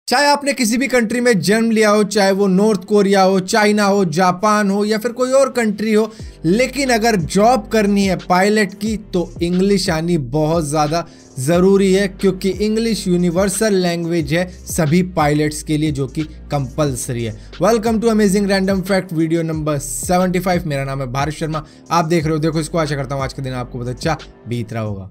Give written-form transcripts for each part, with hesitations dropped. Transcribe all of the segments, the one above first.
चाहे आपने किसी भी कंट्री में जन्म लिया हो, चाहे वो नॉर्थ कोरिया हो, चाइना हो, जापान हो या फिर कोई और कंट्री हो, लेकिन अगर जॉब करनी है पायलट की तो इंग्लिश आनी बहुत ज़्यादा ज़रूरी है, क्योंकि इंग्लिश यूनिवर्सल लैंग्वेज है सभी पायलट्स के लिए, जो कि कंपलसरी है। Welcome to amazing random fact video number 75। मेरा नाम है भारत शर्मा, आप देख रहे हो देखो इसको। आशा करता हूँ आज का दिन आपको बहुत अच्छा बीत रहा होगा।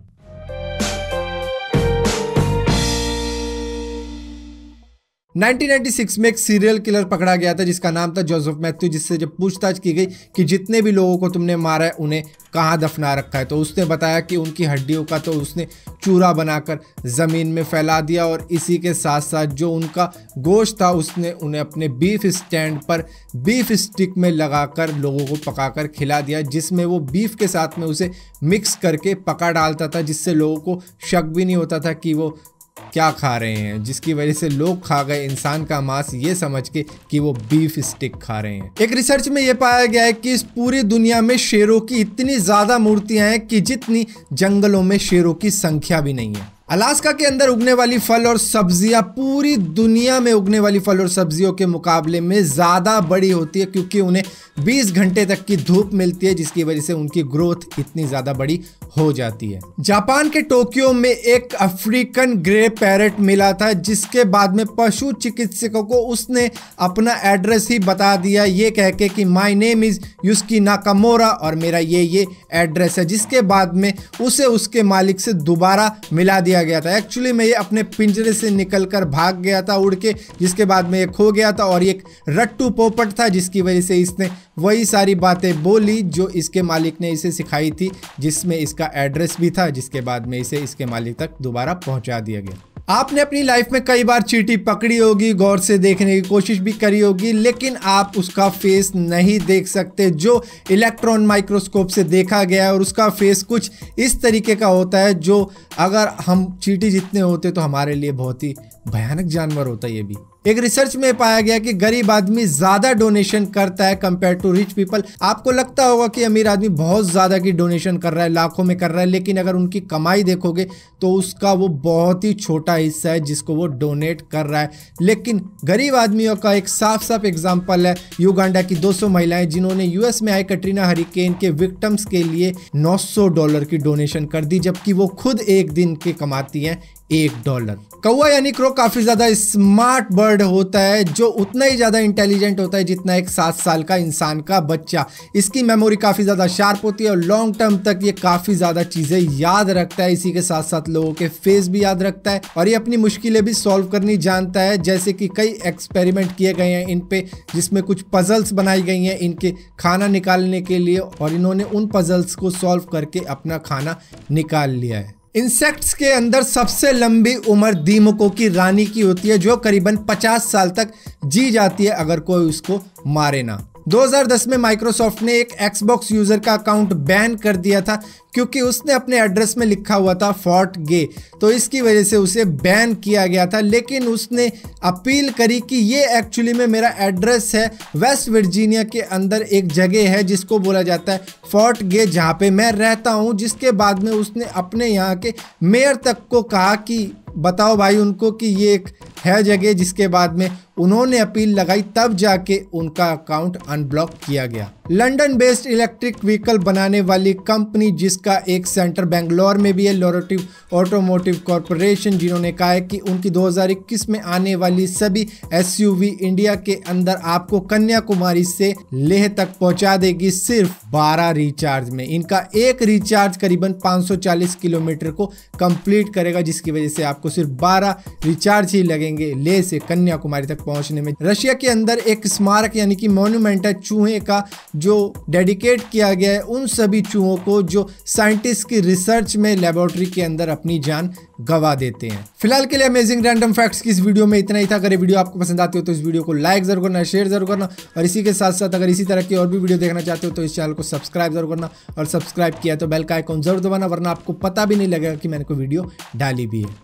1996 में एक सीरियल किलर पकड़ा गया था जिसका नाम था जोसेफ मैथ्यू, जिससे जब पूछताछ की गई कि जितने भी लोगों को तुमने मारा है उन्हें कहाँ दफना रखा है, तो उसने बताया कि उनकी हड्डियों का तो उसने चूरा बनाकर ज़मीन में फैला दिया, और इसी के साथ साथ जो उनका गोश्त था उसने उन्हें अपने बीफ स्टैंड पर बीफ स्टिक में लगाकर लोगों को पकाकर खिला दिया, जिसमें वो बीफ के साथ में उसे मिक्स करके पका डालता था, जिससे लोगों को शक भी नहीं होता था कि वो क्या खा रहे हैं, जिसकी वजह से लोग खा गए इंसान का मांस ये समझ के कि वो बीफ स्टिक खा रहे हैं। एक रिसर्च में ये पाया गया है कि इस पूरी दुनिया में शेरों की इतनी ज्यादा मूर्तियां हैं कि जितनी जंगलों में शेरों की संख्या भी नहीं है। अलास्का के अंदर उगने वाली फल और सब्जियां पूरी दुनिया में उगने वाली फल और सब्जियों के मुकाबले में ज़्यादा बड़ी होती है, क्योंकि उन्हें 20 घंटे तक की धूप मिलती है, जिसकी वजह से उनकी ग्रोथ इतनी ज़्यादा बड़ी हो जाती है। जापान के टोक्यो में एक अफ्रीकन ग्रे पैरट मिला था, जिसके बाद में पशु चिकित्सकों को उसने अपना एड्रेस ही बता दिया, ये कह के कि my name is Yusuke Nakamura और मेरा ये एड्रेस है, जिसके बाद में उसे उसके मालिक से दोबारा मिला दिया गया था। एक्चुअली में ये अपने पिंजरे से निकलकर भाग गया था उड़ के, जिसके बाद में ये खो गया था, और ये एक रट्टू पोपट था, जिसकी वजह से इसने वही सारी बातें बोली जो इसके मालिक ने इसे सिखाई थी, जिसमें इसका एड्रेस भी था, जिसके बाद में इसे इसके मालिक तक दोबारा पहुंचा दिया गया। आपने अपनी लाइफ में कई बार चींटी पकड़ी होगी, गौर से देखने की कोशिश भी करी होगी, लेकिन आप उसका फेस नहीं देख सकते, जो इलेक्ट्रॉन माइक्रोस्कोप से देखा गया है, और उसका फेस कुछ इस तरीके का होता है, जो अगर हम चींटी जितने होते तो हमारे लिए बहुत ही भयानक जानवर होता है। ये भी एक रिसर्च में पाया गया कि गरीब आदमी ज्यादा डोनेशन करता है कंपेयर टू रिच पीपल। आपको लगता होगा कि अमीर आदमी बहुत ज्यादा की डोनेशन कर रहा है, लाखों में कर रहा है, लेकिन अगर उनकी कमाई देखोगे तो उसका वो बहुत ही छोटा हिस्सा है जिसको वो डोनेट कर रहा है। लेकिन गरीब आदमियों का एक साफ साफ एग्जाम्पल है युगांडा की 200 महिलाएं, जिन्होंने यूएस में आए कटरीना हरिकेन के विक्टिम्स के लिए $900 की डोनेशन कर दी, जबकि वो खुद एक दिन के कमाती हैं $1। कौवा यानी क्रो काफी ज्यादा स्मार्ट बर्ड होता है, जो उतना ही ज्यादा इंटेलिजेंट होता है जितना एक 7 साल का इंसान का बच्चा। इसकी मेमोरी काफी ज्यादा शार्प होती है और लॉन्ग टर्म तक ये काफी ज्यादा चीजें याद रखता है। इसी के साथ साथ लोगों के फेस भी याद रखता है, और ये अपनी मुश्किलें भी सॉल्व करनी जानता है, जैसे कि कई एक्सपेरिमेंट किए गए हैं इन पे, जिसमें कुछ पजल्स बनाई गई हैं इनके खाना निकालने के लिए, और इन्होंने उन पजल्स को सॉल्व करके अपना खाना निकाल लिया है। इंसेक्ट्स के अंदर सबसे लंबी उम्र दीमकों की रानी की होती है, जो करीबन 50 साल तक जी जाती है अगर कोई उसको मारे ना। 2010 में माइक्रोसॉफ्ट ने एक एक्सबॉक्स यूजर का अकाउंट बैन कर दिया था, क्योंकि उसने अपने एड्रेस में लिखा हुआ था फॉर्ट गे, तो इसकी वजह से उसे बैन किया गया था। लेकिन उसने अपील करी कि ये एक्चुअली में मेरा एड्रेस है, वेस्ट वर्जीनिया के अंदर एक जगह है जिसको बोला जाता है फॉर्ट गे, जहाँ पे मैं रहता हूँ। जिसके बाद में उसने अपने यहाँ के मेयर तक को कहा कि बताओ भाई उनको कि ये एक है जगह, जिसके बाद में उन्होंने अपील लगाई, तब जाके उनका अकाउंट अनब्लॉक किया गया। लंदन बेस्ड इलेक्ट्रिक व्हीकल बनाने वाली कंपनी, जिसका एक सेंटर बेंगलोर में भी है, लोरोटिव ऑटोमोटिव कॉरपोरेशन, जिन्होंने कहा है कि उनकी 2021 में आने वाली सभी एसयूवी इंडिया के अंदर आपको कन्याकुमारी से लेह तक पहुंचा देगी सिर्फ 12 रिचार्ज में। इनका एक रिचार्ज करीबन 540 किलोमीटर को कंप्लीट करेगा, जिसकी वजह से आपको सिर्फ 12 रिचार्ज ही लगेंगे लेह से कन्याकुमारी तक पहुंचने में। रशिया के अंदर एक स्मारक यानी कि मॉन्यूमेंट है चूहे का, जो डेडिकेट किया गया है उन सभी चूहों को जो साइंटिस्ट की रिसर्च में लेबोरेटरी के अंदर अपनी जान गवा देते हैं। फिलहाल के लिए अमेजिंग रैंडम फैक्ट्स की इस वीडियो में इतना ही था। अगर ये वीडियो आपको पसंद आती हो तो इस वीडियो को लाइक जरूर करना, शेयर जरूर करना, और इसी के साथ साथ अगर इसी तरह की और भी वीडियो देखना चाहते हो तो इस चैनल को सब्सक्राइब जरूर करना, और सब्सक्राइब किया तो बेल का आइकॉन जरूर दबाना, वरना आपको पता भी नहीं लगेगा कि मैंने कोई वीडियो डाली भी है।